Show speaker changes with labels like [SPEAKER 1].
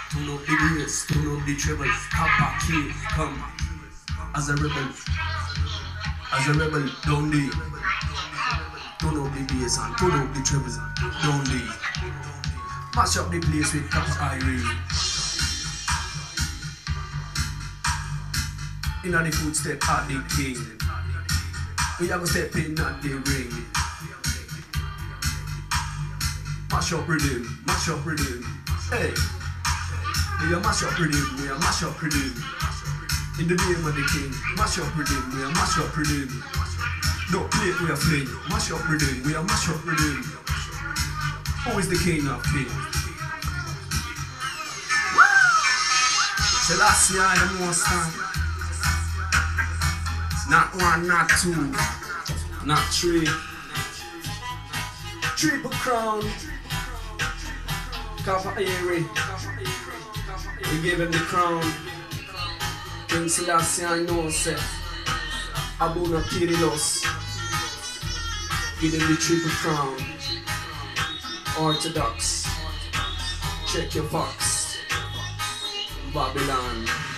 [SPEAKER 1] Turn up the bass, turn up the treble, hop back here, come. As a rebel, down the. Turn up the bass and turn up the trebles, down the. Mash up the place with copper iron. Inna the footstep at the king. We have a step in at the ring. Mash up rhythm, mash up rhythm. Hey, we are mash up rhythm, we are mash up rhythm. In the name of the king, mash up rhythm, we are mash up rhythm. Don't play it, we are fling. Mash up rhythm, we are mash up rhythm. Who is the king of kings? Selassie, I am most time. Not one, not two, not three. Triple crown. Copper Airy. We gave him the crown. King Selassie, I know, say. Abuna Kyrillos. Give him the triple crown. Orthodox. Check your box. Babylon.